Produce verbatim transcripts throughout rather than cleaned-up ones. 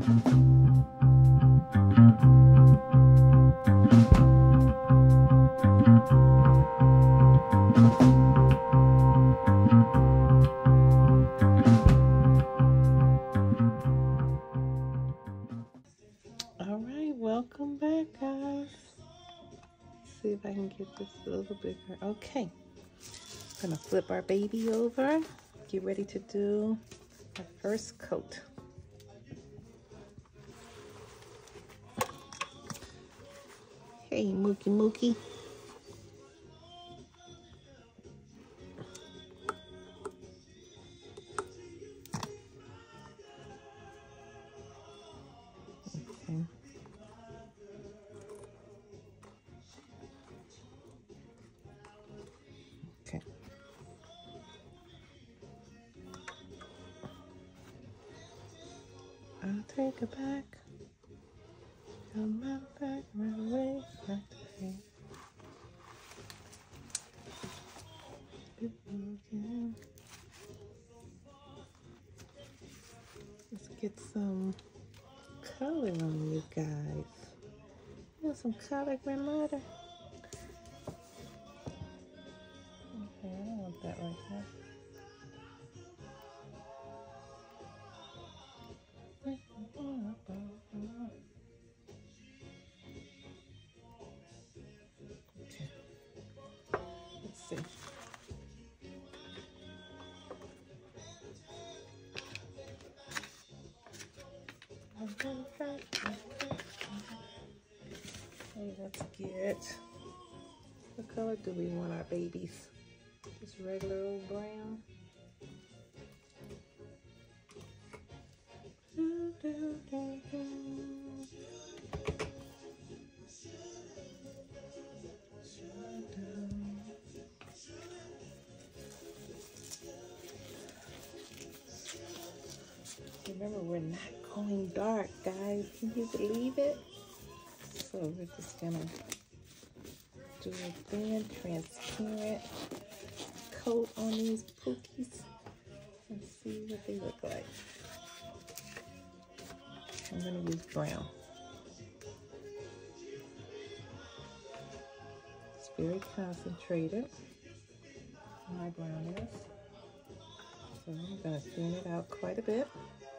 All right, welcome back, guys. See if I can get this a little bigger. Okay, I'm gonna flip our baby over. Get ready to do our first coat. Hey, Mookie Mookie. Okay. Okay. I'll take it back. Come out back right away. Right away. Okay. Let's get some color on you guys. You want some color, grandmother? Okay, I don't want that right now. Okay. Let's see. Okay, let's get, what color do we want our babies? Just regular old brown. Do, do, do, do. Remember, we're not going dark, guys. Can you believe it? So we're just gonna do a thin, transparent coat on these pookies and see what they look like. I'm gonna use brown. It's very concentrated. My brown is. So I'm gonna thin it out quite a bit.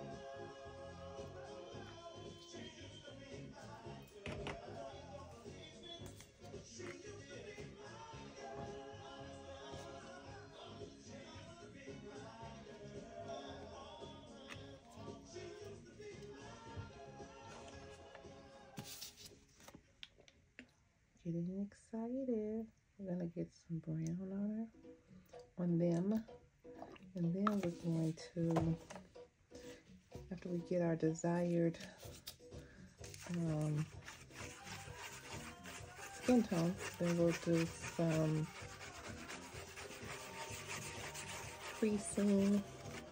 Getting excited. We're gonna get some brown on her, on them, and then we're going to, after we get our desired um, skin tone, then we'll do some creasing.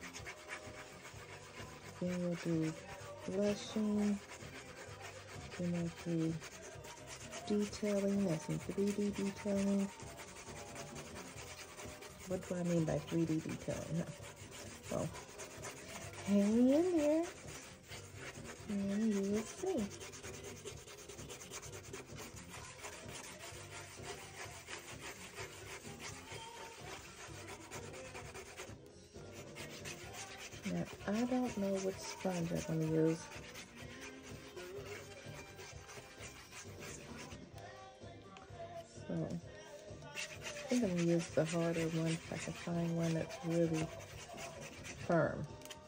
Then we'll do blushing. Then we'll do detailing, that's some three D detailing. What do I mean by three D detailing? Well, hang in there and you will see. Now, I don't know what sponge I'm going to use. So, I think I'm going to use the harder one if I can find one that's really firm.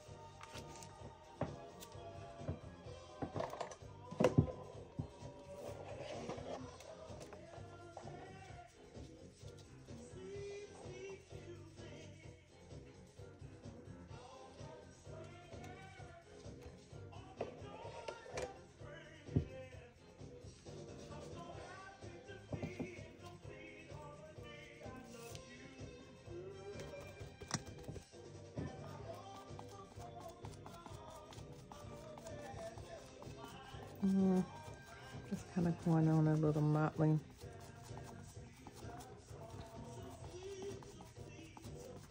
Mm, just kind of going on a little mottling.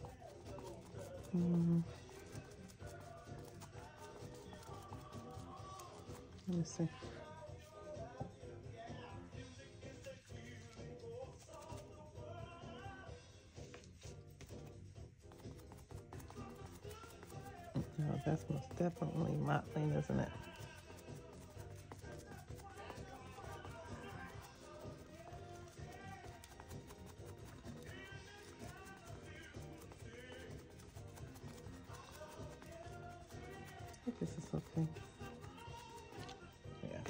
Mm. Let me see. No, that's most definitely mottling, isn't it? I think this is okay. Yeah.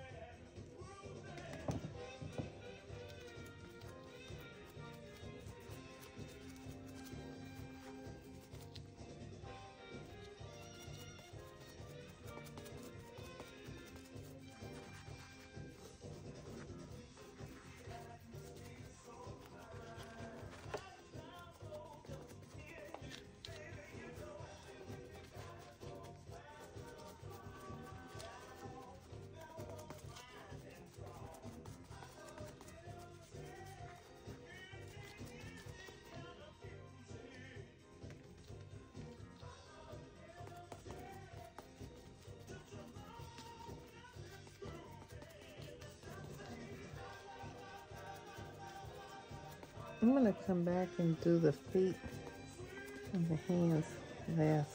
I'm going to come back and do the feet and the hands last.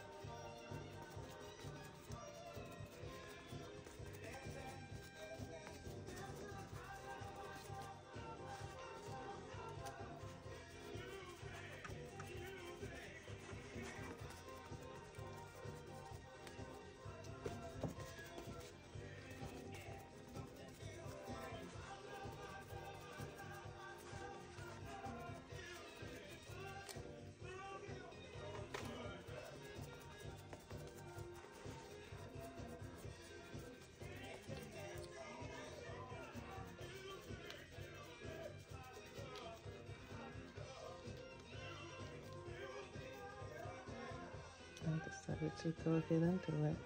I decided to go ahead and do it.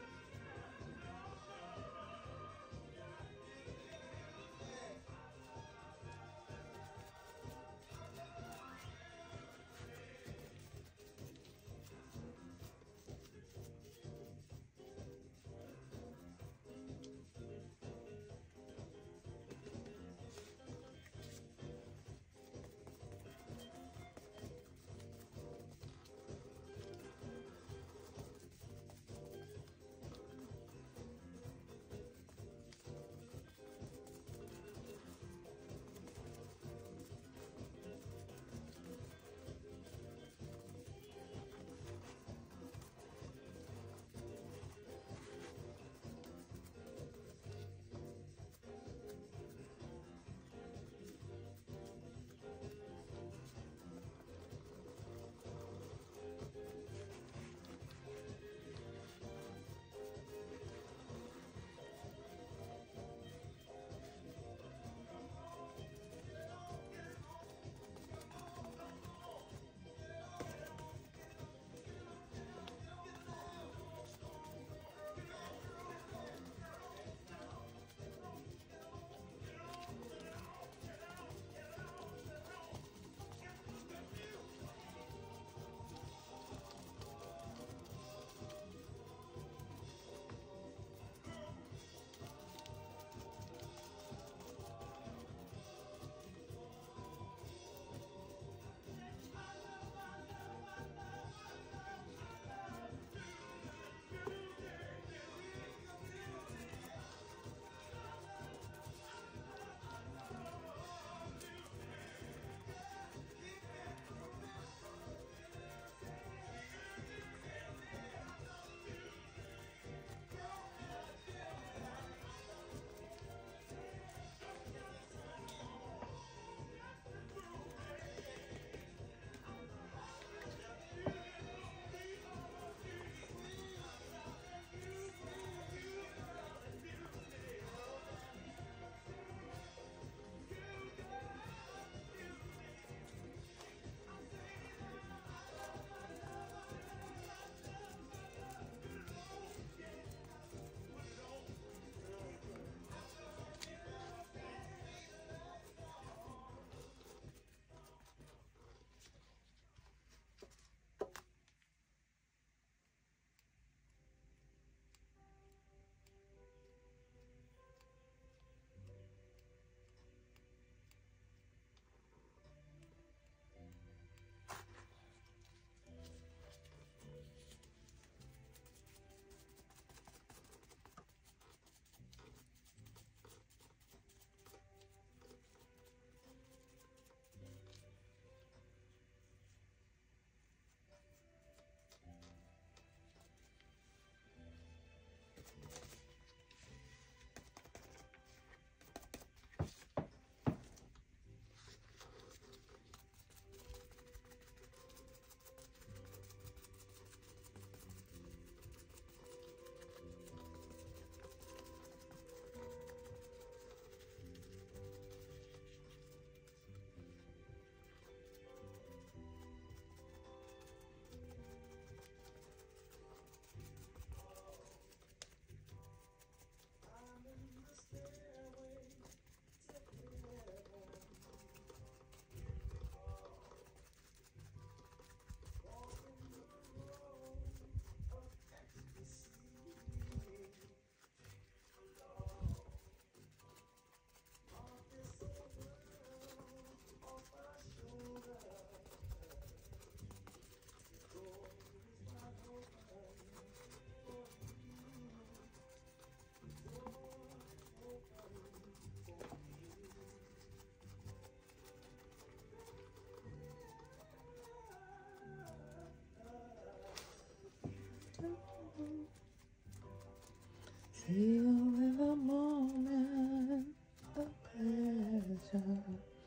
Feel in a moment of pleasure.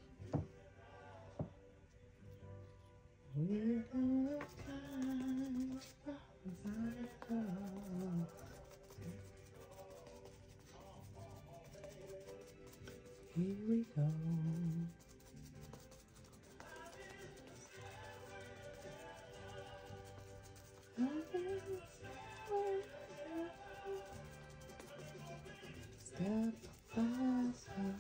We're gonna find a Here we go. Step by step.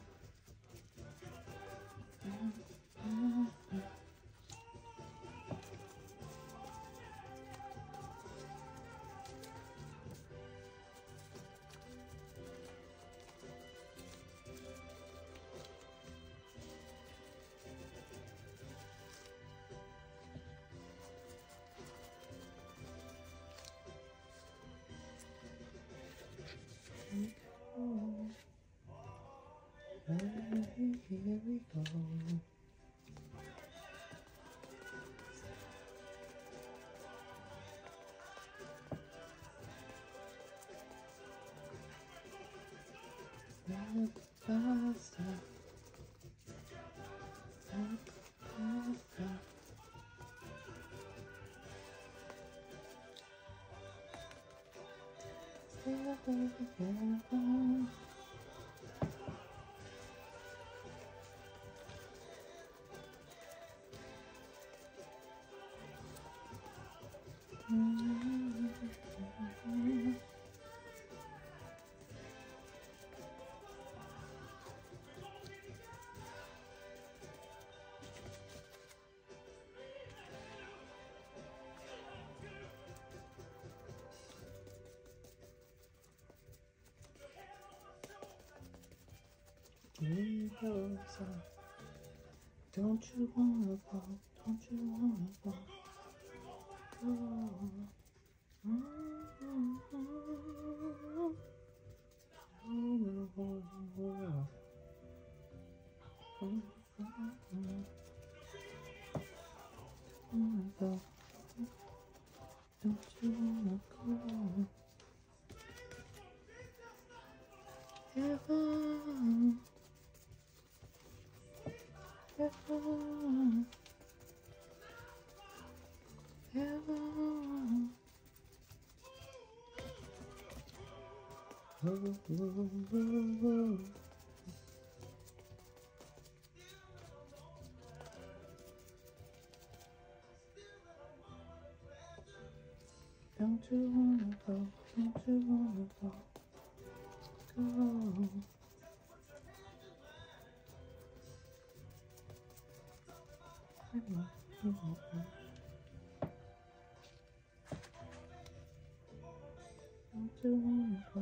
Here we go. Step by step. Step by step. Step by step. Here goes on. Don't you wanna go? Don't you wanna go? Go. Mm-hmm. Wanna go? Don't you wanna go? Heaven. Heaven, heaven, oh, oh, oh, oh. Don't you wanna go? Don't you wanna go? Go. Don't you wanna go?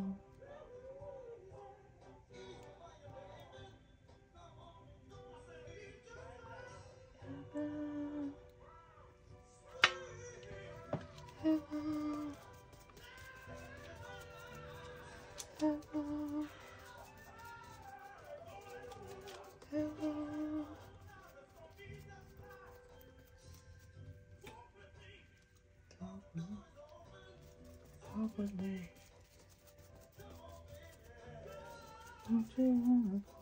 Heaven, heaven, heaven, heaven. Talk with me. Talk with me. Don't you wanna go?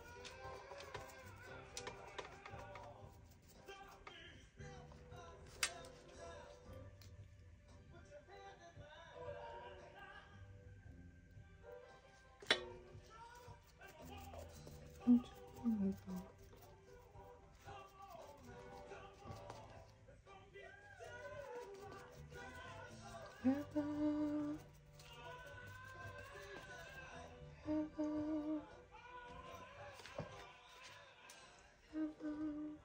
Don't you wanna go? Heaven, heaven, heaven.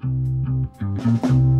Bye.